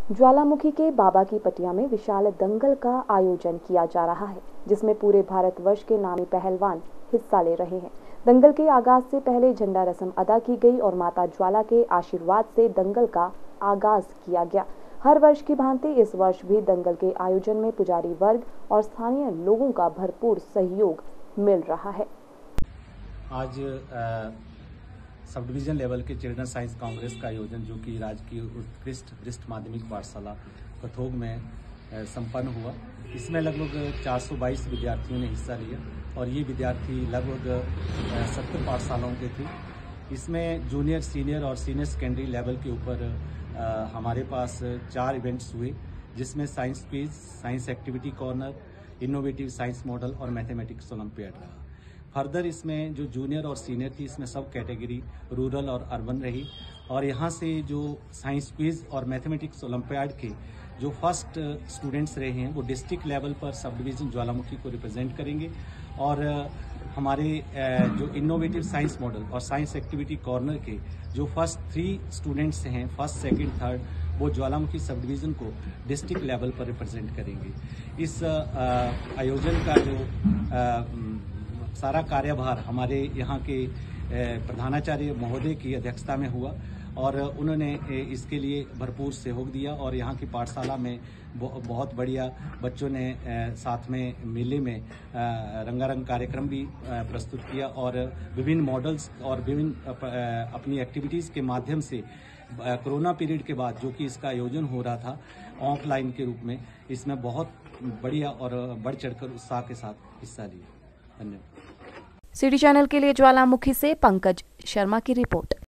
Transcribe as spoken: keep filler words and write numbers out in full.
ज्वालामुखी के बाबा की पटिया में विशाल दंगल का आयोजन किया जा रहा है, जिसमें पूरे भारतवर्ष के नामी पहलवान हिस्सा ले रहे हैं। दंगल के आगाज से पहले झंडा रस्म अदा की गई और माता ज्वाला के आशीर्वाद से दंगल का आगाज किया गया। हर वर्ष की भांति इस वर्ष भी दंगल के आयोजन में पुजारी वर्ग और स्थानीय लोगों का भरपूर सहयोग मिल रहा है। आज आ... सब डिवीजन लेवल के चिल्ड्रन साइंस कांग्रेस का आयोजन जो कि राजकीय उत्कृष्ट वरिष्ठ माध्यमिक पाठशाला कथोग में संपन्न हुआ। इसमें लगभग चार सौ बाईस विद्यार्थियों ने हिस्सा लिया और ये विद्यार्थी लगभग सत्तर पाठशालाओं के थे। इसमें जूनियर, सीनियर और सीनियर सेकेंडरी लेवल के ऊपर हमारे पास चार इवेंट्स हुए, जिसमें science quiz, science activity corner, innovative science model और मैथमेटिक्स ओलंपियाड रहा। फर्दर इसमें जो जूनियर और सीनियर थी, इसमें सब कैटेगरी रूरल और अर्बन रही। और यहाँ से जो साइंस क्विज और मैथमेटिक्स ओलंपियाड के जो फर्स्ट स्टूडेंट्स रहे हैं वो डिस्ट्रिक्ट लेवल पर सब डिवीज़न ज्वालामुखी को रिप्रेजेंट करेंगे। और हमारे जो इनोवेटिव साइंस मॉडल और साइंस एक्टिविटी कॉर्नर के जो फर्स्ट थ्री स्टूडेंट्स हैं, फर्स्ट सेकंड थर्ड, वो ज्वालामुखी सब डिवीज़न को डिस्ट्रिक्ट लेवल पर रिप्रेजेंट करेंगे। इस आयोजन का जो आ, सारा कार्यभार हमारे यहाँ के प्रधानाचार्य महोदय की अध्यक्षता में हुआ और उन्होंने इसके लिए भरपूर सहयोग दिया। और यहाँ की पाठशाला में बहुत बढ़िया बच्चों ने साथ में मेले में रंगारंग कार्यक्रम भी प्रस्तुत किया और विभिन्न मॉडल्स और विभिन्न अपनी एक्टिविटीज़ के माध्यम से कोरोना पीरियड के बाद जो कि इसका आयोजन हो रहा था ऑफलाइन के रूप में, इसमें बहुत बढ़िया और बढ़ चढ़कर उत्साह के साथ हिस्सा लिया। धन्यवाद। सिटी चैनल के लिए ज्वालामुखी से पंकज शर्मा की रिपोर्ट।